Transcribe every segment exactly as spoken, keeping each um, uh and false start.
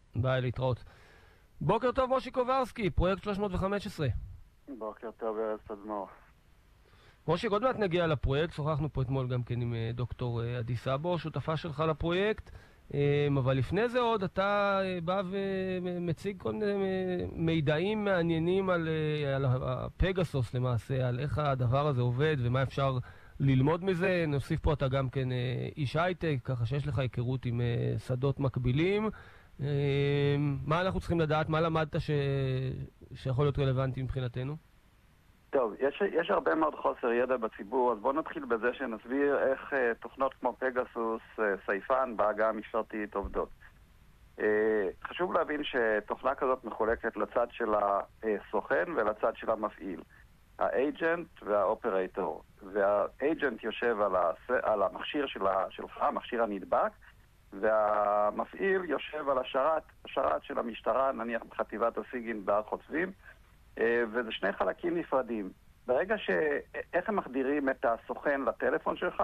ביי, להתראות. בוקר טוב, מושי קוברסקי, פרויקט שלוש מאות וחמש עשרה. בוקר טוב, ארז תדמור. מושי, עוד מעט נגיע לפרויקט, שוחחנו פה אתמול גם כן עם דוקטור עדי סבו, שותפה שלך לפרויקט, אבל לפני זה עוד אתה בא ומציג כל מיני מידעים מעניינים על, על הפגסוס למעשה, על איך הדבר הזה עובד ומה אפשר ללמוד מזה. נוסיף פה אתה גם כן איש הייטק, ככה שיש לך היכרות עם שדות מקבילים. מה אנחנו צריכים לדעת? מה למדת ש... שיכול להיות רלוונטי מבחינתנו? טוב, יש, יש הרבה מאוד חוסר ידע בציבור, אז בואו נתחיל בזה שנסביר איך אה, תוכנות כמו פגסוס, אה, סייפן, בהגה המשטרתית עובדות. אה, חשוב להבין שתוכנה כזאת מחולקת לצד של הסוכן ולצד של המפעיל. האג'נט והאופרטור. והאג'נט יושב על, הס... על המכשיר שלה, שלך, המכשיר הנדבק, והמפעיל יושב על השרת, השרת של המשטרה, נניח בחטיבת הסיגין בהר חוצבים, וזה שני חלקים נפרדים. ברגע ש... איך הם מחדירים את הסוכן לטלפון שלך,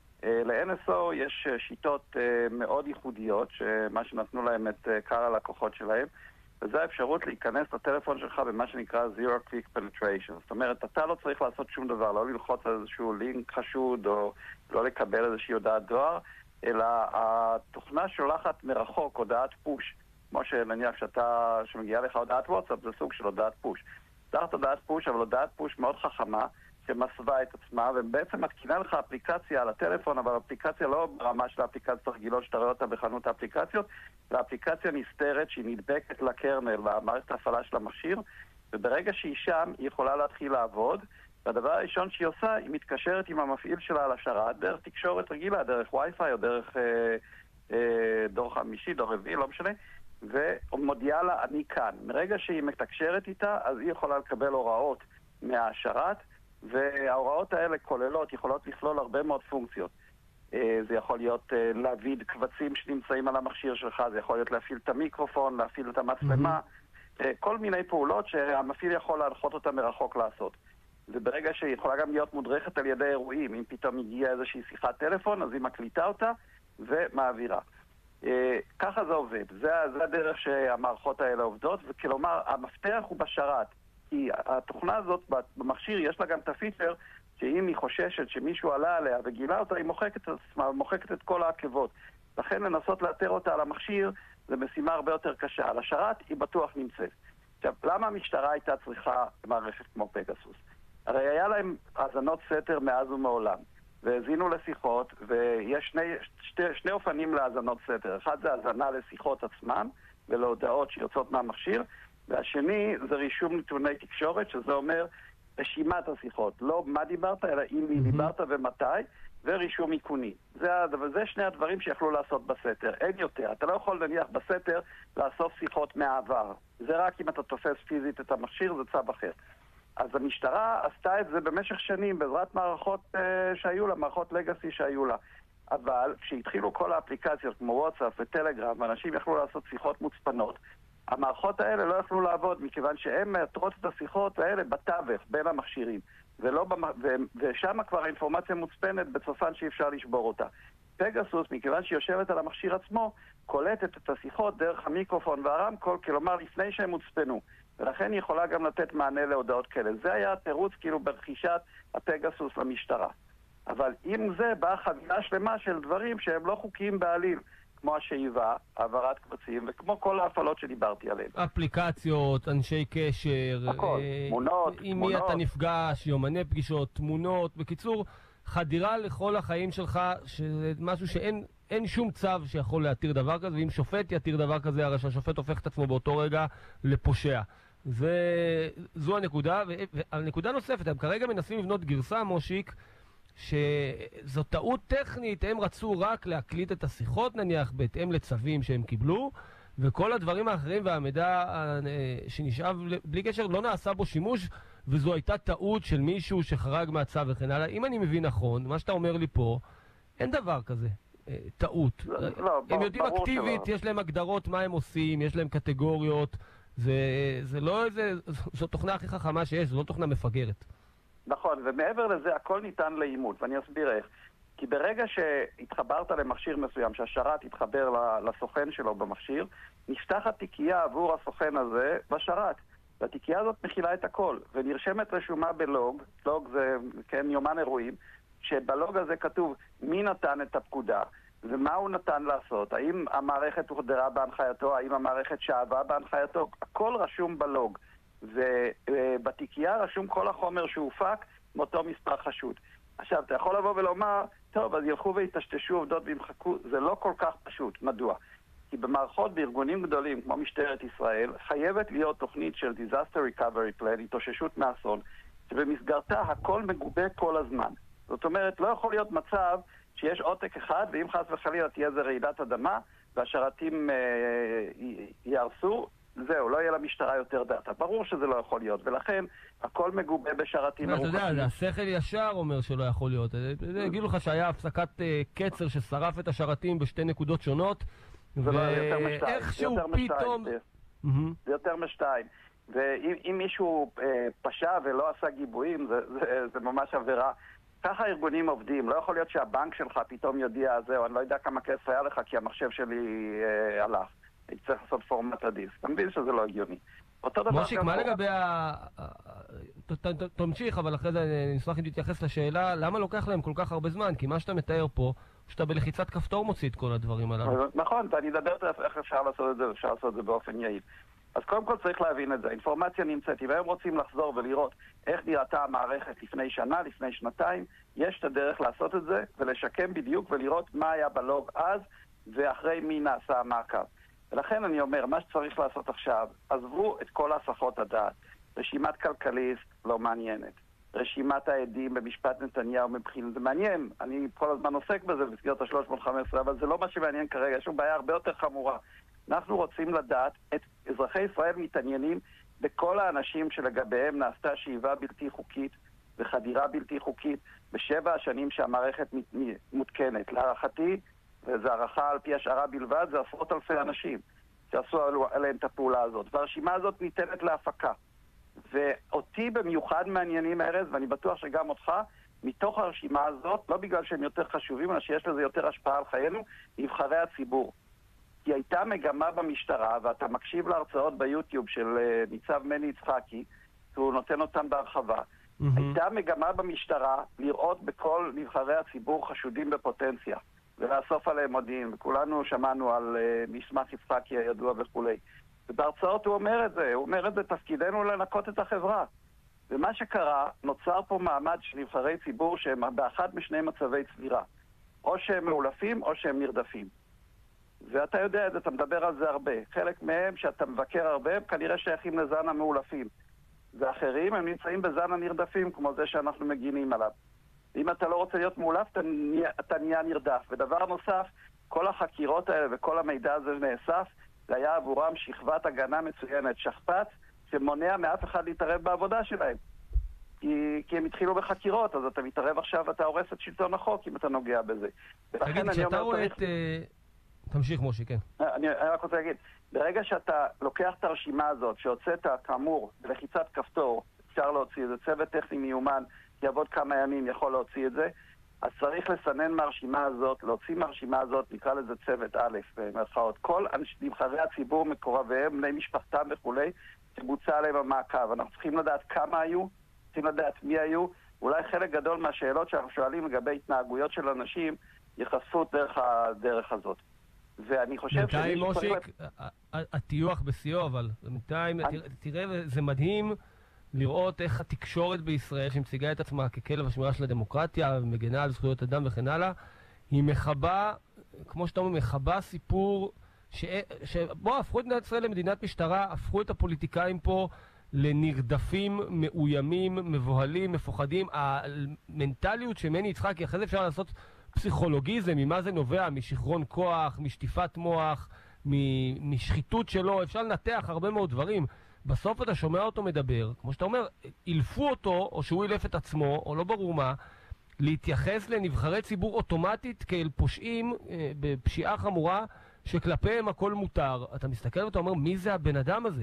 ל-אן אס או יש שיטות מאוד ייחודיות, מה שנתנו להם את קהל הלקוחות שלהם, וזה האפשרות להיכנס לטלפון שלך במה שנקרא Zero Click Penetration. זאת אומרת, אתה לא צריך לעשות שום דבר, לא ללחוץ על איזשהו לינק חשוד, או לא לקבל איזושהי הודעת דואר, אלא התוכנה שולחת מרחוק הודעת פוש, כמו שנניח שאתה, שמגיעה לך הודעת וואטסאפ, זה סוג של הודעת פוש. תחת הודעת פוש, אבל הודעת פוש מאוד חכמה, שמסווה את עצמה, ובעצם מתקינה לך אפליקציה על הטלפון, אבל אפליקציה לא ברמה של האפליקציות הרגילות שאתה רואה אותה בחנות האפליקציות, אלא אפליקציה נסתרת שהיא נדבקת לקרנל, למערכת ההפעלה של המכשיר, וברגע שהיא שם, היא יכולה להתחיל לעבוד, והדבר הראשון שהיא עושה, היא מתקשרת עם המפעיל שלה על השרת, דרך תקשורת רגילה, דרך וי-פיי או דרך אה, אה, דור חמישי, דור רביעי, לא משנה, ומודיעה לה, אני כאן. מרגע שהיא מתקשרת איתה, אז היא יכולה לקבל הוראות מהשרת, וההוראות האלה כוללות, יכולות לכלול הרבה מאוד פונקציות. אה, זה יכול להיות אה, להעביד קבצים שנמצאים על המכשיר שלך, זה יכול להיות להפעיל את המיקרופון, להפעיל את המצלמה, mm-hmm. אה, כל מיני פעולות שהמפעיל יכול להנחות אותה מרחוק לעשות. וברגע שהיא יכולה גם להיות מודרכת על ידי אירועים, אם פתאום הגיעה איזושהי שיחת טלפון, אז היא מקליטה אותה ומעבירה. אה, ככה זה עובד. זה, זה הדרך שהמערכות האלה עובדות, וכלומר, המפתח הוא בשרת. כי התוכנה הזאת במכשיר יש לה גם את הפיצ'ר, שאם היא חוששת שמישהו עלה עליה וגילה אותה, היא מוחקת, מוחקת את כל העקבות. לכן לנסות לאתר אותה על המכשיר, זה משימה הרבה יותר קשה. על השרת היא בטוח נמצאת. עכשיו, למה המשטרה הייתה צריכה מערכת כמו פגסוס? הרי היה להם האזנות סתר מאז ומעולם, והזינו לשיחות, ויש שני, שתי, שני אופנים להאזנות סתר. אחד זה האזנה לשיחות עצמן, ולהודעות שיוצאות מהמכשיר, והשני זה רישום נתוני תקשורת, שזה אומר רשימת השיחות. לא מה דיברת, אלא אם מי דיברת ומתי, ורישום איכוני. זה, זה שני הדברים שיכלו לעשות בסתר. אין יותר. אתה לא יכול נניח בסתר לאסוף שיחות מהעבר. זה רק אם אתה תופס פיזית את המכשיר, זה צו אחר. אז המשטרה עשתה את זה במשך שנים בעזרת מערכות uh, שהיו לה, מערכות לגאסי שהיו לה. אבל כשהתחילו כל האפליקציות כמו וואטסאפ וטלגרם, ואנשים יכלו לעשות שיחות מוצפנות, המערכות האלה לא יכלו לעבוד, מכיוון שהן מאתרות את השיחות האלה בתווך, בין המכשירים. ולא במ... ו... ושם כבר האינפורמציה מוצפנת בצופן שאי אפשר לשבור אותה. פגסוס, מכיוון שהיא יושבת על המכשיר עצמו, קולטת את השיחות דרך המיקרופון והרמקול, כלומר לפני שהם מוצפנו. ולכן היא יכולה גם לתת מענה להודעות כאלה. זה היה התירוץ כאילו ברכישת הפגסוס למשטרה. אבל עם זה באה חבילה שלמה של דברים שהם לא חוקיים בעליל, כמו השאיבה, העברת קבצים, וכמו כל ההפעלות שדיברתי עליהן. אפליקציות, אנשי קשר, הכל, אה, תמונות, עם תמונות. מי אתה נפגש, יומני פגישות, תמונות, בקיצור, חדירה לכל החיים שלך, שזה משהו שאין אין שום צו שיכול להתיר דבר כזה, ואם שופט יתיר דבר כזה, הרי שהשופט הופך את עצמו באותו רגע לפושע. זה, זו הנקודה, והנקודה נוספת, הם כרגע מנסים לבנות גרסה, מושיק, שזו טעות טכנית, הם רצו רק להקליט את השיחות נניח בהתאם לצווים שהם קיבלו, וכל הדברים האחרים והמידע שנשאב בלי קשר לא נעשה בו שימוש, וזו הייתה טעות של מישהו שחרג מהצו וכן הלאה. אם אני מבין נכון, מה שאתה אומר לי פה, אין דבר כזה, טעות. לא, לא, הם יודעים אקטיבית, שלא. יש להם הגדרות מה הם עושים, יש להם קטגוריות, זה, זה לא איזה, זו תוכנה הכי חכמה שיש, זו לא תוכנה מפגרת. נכון, ומעבר לזה הכל ניתן לאימות, ואני אסביר איך. כי ברגע שהתחברת למכשיר מסוים, שהשרת התחבר לסוכן שלו במכשיר, נפתחת תיקייה עבור הסוכן הזה בשרת. והתיקייה הזאת מכילה את הכל, ונרשמת רשומה בלוג, לוג זה, כן, יומן אירועים, שבלוג הזה כתוב מי נתן את הפקודה, ומה הוא נתן לעשות, האם המערכת הוחדרה בהנחייתו, האם המערכת שעבה בהנחייתו, הכל רשום בלוג. ובתיקייה רשום כל החומר שהופק מאותו מספר חשוד. עכשיו, אתה יכול לבוא ולומר, טוב, אז ילכו ויתשתשו עובדות וימחקו, זה לא כל כך פשוט. מדוע? כי במערכות בארגונים גדולים כמו משטרת ישראל, חייבת להיות תוכנית של Disaster Recovery Plan, התאוששות מאסון, שבמסגרתה הכל מגובה כל הזמן. זאת אומרת, לא יכול להיות מצב שיש עותק אחד, ואם חס וחלילה תהיה זה רעידת אדמה, והשרתים אה, יערסו, זהו, לא יהיה למשטרה יותר דאטה. ברור שזה לא יכול להיות, ולכן הכל מגובה בשרתים מרוחקים. אתה יודע, השכל ישר אומר שלא יכול להיות. יגידו לך שהיה הפסקת קצר ששרף את השרתים בשתי נקודות שונות, ואיכשהו פתאום... זה יותר משתיים. ואם מישהו פשע ולא עשה גיבויים, זה ממש עבירה. ככה ארגונים עובדים. לא יכול להיות שהבנק שלך פתאום יודיע, זהו, אני לא יודע כמה כסף היה לך, כי המחשב שלי הלך. צריך לעשות פורמט הדיסק. אתה מבין שזה לא הגיוני. מושיק, מה לגבי ה... תמשיך, אבל אחרי זה נשמח אם תתייחס לשאלה, למה לוקח להם כל כך הרבה זמן? כי מה שאתה מתאר פה, שאתה בלחיצת כפתור מוציא את כל הדברים הללו. נכון, ואני אדבר איך אפשר לעשות את זה, אפשר לעשות את זה באופן יעיל. אז קודם כל צריך להבין את זה. האינפורמציה נמצאת, אם הם רוצים לחזור ולראות איך נראתה המערכת לפני שנה, לפני שנתיים, יש את הדרך לעשות את זה, ולשקם בדיוק ולראות מה היה בלוג אז, ואחרי מי נעשה המעקב. ולכן אני אומר, מה שצריך לעשות עכשיו, עזבו את כל הסחות הדעת. רשימת כלכליסט לא מעניינת. רשימת העדים במשפט נתניהו מבחינת, זה מעניין, אני כל הזמן עוסק בזה במסגרת ה-שלוש מאות וחמש עשרה, אבל זה לא מה שמעניין כרגע, יש לנו בעיה הרבה יותר חמורה. אנחנו רוצים לדעת, את אזרחי ישראל מתעניינים בכל האנשים שלגביהם נעשתה שאיבה בלתי חוקית וחדירה בלתי חוקית בשבע השנים שהמערכת מותקנת. להערכתי, וזו הערכה על פי השערה בלבד, זה עשרות אלפי אנשים שעשו עליהם את הפעולה הזאת. והרשימה הזאת ניתנת להפקה. ואותי במיוחד מעניינים ארז, ואני בטוח שגם אותך, מתוך הרשימה הזאת, לא בגלל שהם יותר חשובים, אלא שיש לזה יותר השפעה על חיינו, נבחרי הציבור. כי הייתה מגמה במשטרה, ואתה מקשיב להרצאות ביוטיוב של uh, ניצב מני יצחקי, שהוא נותן אותם בהרחבה. Mm-hmm. הייתה מגמה במשטרה לראות בכל נבחרי הציבור חשודים בפוטנציה. ולאסוף עליהם מודיעין, וכולנו שמענו על uh, מסמך יצחקי הידוע וכולי. ובהרצאות הוא אומר את זה, הוא אומר את זה, תפקידנו לנקות את החברה. ומה שקרה, נוצר פה מעמד של נבחרי ציבור שהם באחד משני מצבי צבירה. או שהם מאולפים או שהם נרדפים. ואתה יודע את זה, אתה מדבר על זה הרבה. חלק מהם שאתה מבקר הרבה, הם כנראה שייכים לזן המאולפים. ואחרים הם נמצאים בזן הנרדפים, כמו זה שאנחנו מגינים עליו. אם אתה לא רוצה להיות מאולף, אתה נהיה, אתה נהיה נרדף. ודבר נוסף, כל החקירות האלה וכל המידע הזה נאסף, זה היה עבורם שכבת הגנה מצוינת, שכפ"ץ, שמונע מאף אחד להתערב בעבודה שלהם. כי, כי הם התחילו בחקירות, אז אתה מתערב עכשיו, אתה הורס את שלטון החוק אם אתה נוגע בזה. תגיד, כשאתה רואה את... תמשיך מושי, כן. אני, אני רק רוצה להגיד, ברגע שאתה לוקח את הרשימה הזאת, שהוצאת כאמור בלחיצת כפתור, אפשר להוציא את זה, צוות טכני מיומן, יעבוד כמה ימים יכול להוציא את זה, אז צריך לסנן מהרשימה הזאת, להוציא מהרשימה הזאת, נקרא לזה צוות א' במרכאות. כל נבחרי הציבור, מקורביהם, בני משפחתם וכולי, שבוצע עליהם המעקב. אנחנו צריכים לדעת כמה היו, צריכים לדעת מי היו, אולי חלק גדול מהשאלות שאנחנו שואלים לגבי התנהגויות של אנשים, יחשפו דרך הדרך הזאת. ואני חושב ש... בינתיים מושיק, הטיוח בסיוע, אבל בינתיים, תראה, זה מדהים לראות איך התקשורת בישראל, שמציגה את עצמה ככלב השמירה של הדמוקרטיה, ומגנה על זכויות אדם וכן הלאה, היא מחבה, כמו שאתה אומר, מחבה סיפור, שבוא, הפכו את מדינת ישראל למדינת משטרה, הפכו את הפוליטיקאים פה לנרדפים, מאוימים, מבוהלים, מפוחדים. המנטליות שמני יצחקי, אחרי זה אפשר לעשות פסיכולוגיזם, ממה זה נובע, משכרון כוח, משטיפת מוח, משחיתות שלו, אפשר לנתח הרבה מאוד דברים. בסוף אתה שומע אותו מדבר, כמו שאתה אומר, אילפו אותו, או שהוא אילף את עצמו, או לא ברור מה, להתייחס לנבחרי ציבור אוטומטית כאל פושעים אה, בפשיעה חמורה, שכלפיהם הכל מותר. אתה מסתכל ואתה אומר, מי זה הבן אדם הזה?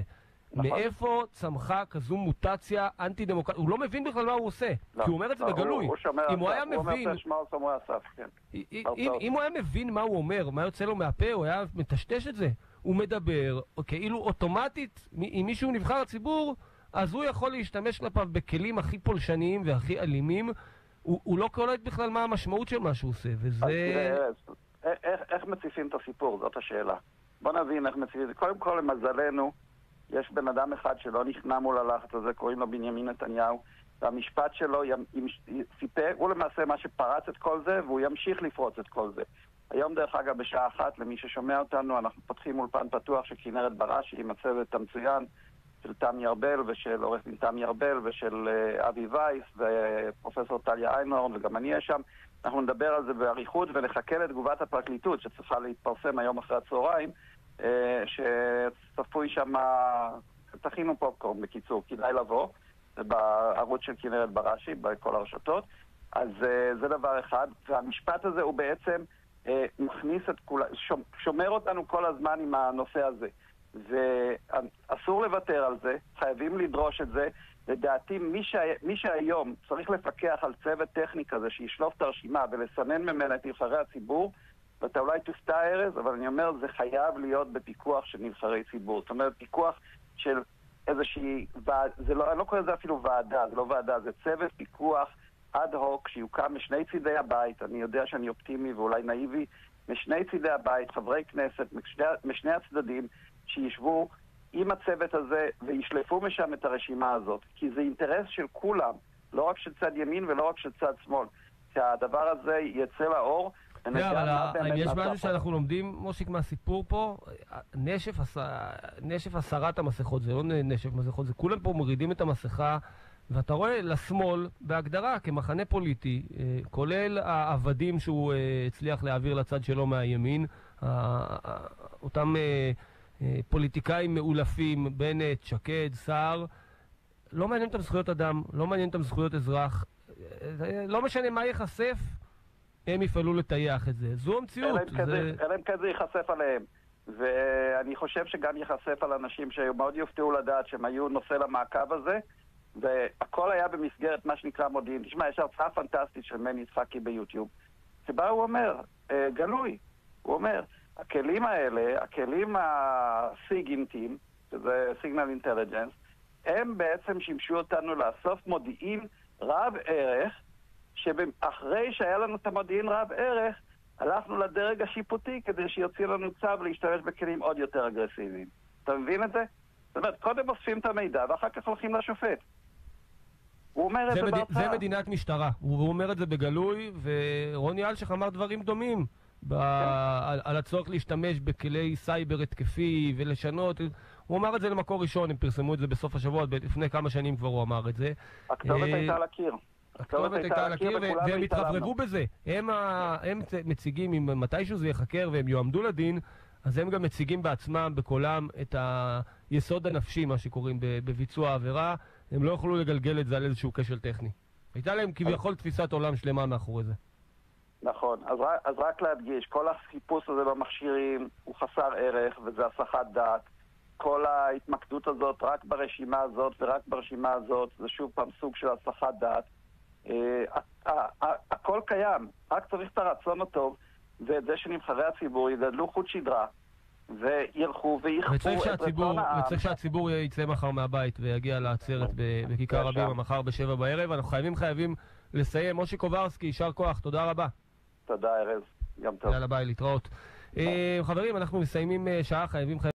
נכון. מאיפה צמחה כזו מוטציה אנטי-דמוקרטית? הוא לא מבין בכלל מה הוא עושה, לא, כי הוא אומר את זה לא, בגלוי. הוא, הוא שומר אם הוא היה הוא מבין... אומר ששמע שומרי הסף, כן. אם, אם הוא היה מבין מה הוא אומר, מה יוצא לו מהפה, הוא היה מטשטש את זה. הוא מדבר, כאילו אוטומטית, אם מישהו נבחר הציבור, אז הוא יכול להשתמש כלפיו בכלים הכי פולשניים והכי אלימים. הוא, הוא לא קולט בכלל מה המשמעות של מה שהוא עושה, וזה... אז תראה, איך, איך מציפים את הסיפור? זאת השאלה. בוא נבין איך מציפים את זה. קודם כל, למזלנו, יש בן אדם אחד שלא נכנע מול הלחץ הזה, קוראים לו בנימין נתניהו, והמשפט שלו סיפר, הוא למעשה מה שפרץ את כל זה, והוא ימשיך לפרוץ את כל זה. היום דרך אגב בשעה אחת, למי ששומע אותנו, אנחנו פותחים אולפן פתוח של כנרת בראשי עם הצוות המצוין של תמי ארבל ושל עורך דין תמי ארבל ושל uh, אבי וייס ופרופסור טליה איינהורן וגם אני אהיה שם. אנחנו נדבר על זה בעריכות ונחכה לתגובת הפרקליטות שצריכה להתפרסם היום אחרי הצהריים, uh, שצפוי שם, תכינו פופקורן בקיצור, כדאי לבוא, זה בערוץ של כנרת בראשי, בכל הרשתות. אז uh, זה דבר אחד, והמשפט הזה הוא בעצם uh, מכניס את כולה, שומר אותנו כל הזמן עם הנושא הזה. ואסור לוותר על זה, חייבים לדרוש את זה. לדעתי מי, שה... מי שהיום צריך לפקח על צוות טכני כזה שישלוף את הרשימה ולסנן ממנה את נבחרי הציבור, ואתה אולי תופתע ארז, אבל אני אומר זה חייב להיות בפיקוח של נבחרי ציבור. זאת אומרת פיקוח של איזושהי ועד, זה לא, אני לא קורא לזה אפילו ועדה, זה לא ועדה, זה צוות פיקוח אד הוק שיוקם משני צידי הבית. אני יודע שאני אופטימי ואולי נאיבי, משני צידי הבית, חברי כנסת, משני, משני הצדדים, שישבו עם הצוות הזה וישלפו משם את הרשימה הזאת, כי זה אינטרס של כולם, לא רק של צד ימין ולא רק של צד שמאל, שהדבר הזה יצא לאור. אבל יש משהו שאנחנו לומדים, מושיק, מהסיפור פה, נשף הסרת המסכות, זה לא נשף מסכות, זה כולם פה מורידים את המסכה, ואתה רואה לשמאל בהגדרה כמחנה פוליטי, כולל העבדים שהוא הצליח להעביר לצד שלו מהימין, אותם פוליטיקאים מאולפים, בנט, שקד, סער, לא מעניין אותם זכויות אדם, לא מעניין אותם זכויות אזרח, לא משנה מה ייחשף, הם יפעלו לטייח את זה. זו המציאות. אלא אם כזה ייחשף עליהם. ואני חושב שגם ייחשף על אנשים שמאוד יופתעו לדעת שהם היו נושא למעקב הזה, והכל היה במסגרת מה שנקרא מודיעין. תשמע, יש הרצאה פנטסטית של מני יצחקי ביוטיוב, שבה הוא אומר, גלוי, הוא אומר, הכלים האלה, הכלים הסיגינטיים, שזה סיגנל אינטליג'נס, הם בעצם שימשו אותנו לאסוף מודיעין רב ערך, שאחרי שהיה לנו את המודיעין רב ערך, הלכנו לדרג השיפוטי כדי שיוציא לנו צו להשתמש בכלים עוד יותר אגרסיביים. אתה מבין את זה? זאת אומרת, קודם אוספים את המידע ואחר כך הולכים לשופט. הוא אומר את זה בהרצאה. זה מדינת משטרה. הוא אומר את זה בגלוי, ורוני אלשיך אמר דברים דומים. על הצורך להשתמש בכלי סייבר התקפי ולשנות. הוא אמר את זה למקור ראשון, הם פרסמו את זה בסוף השבוע, לפני כמה שנים כבר הוא אמר את זה. הכתובת הייתה על הקיר. הכתובת הייתה על הקיר והם התרברבו בזה. הם מציגים, אם מתישהו זה יחקר והם יועמדו לדין, אז הם גם מציגים בעצמם, בקולם, את היסוד הנפשי, מה שקוראים בביצוע העבירה. הם לא יכולו לגלגל את זה על איזשהו כשל טכני. הייתה להם כביכול תפיסת עולם שלמה מאחורי זה. נכון, אז, אז רק להדגיש, כל החיפוש הזה במכשירים הוא חסר ערך וזה הסחת דעת. כל ההתמקדות הזאת רק ברשימה הזאת ורק ברשימה הזאת זה שוב פעם סוג של הסחת דעת. הכל קיים, רק צריך את הרצון הטוב ואת זה שנבחרי הציבור יגדלו חוט שדרה וילכו ויחפו את רצון העם. וצריך שהציבור יצא מחר מהבית ויגיע לעצרת בכיכר רבין מחר בשבע בערב. אנחנו חייבים חייבים לסיים. מושי קוברסקי, יישר כוח, תודה רבה. תודה ארז, גם טוב. יאללה ביי, להתראות. חברים, אנחנו מסיימים שעה, חייבים חייבים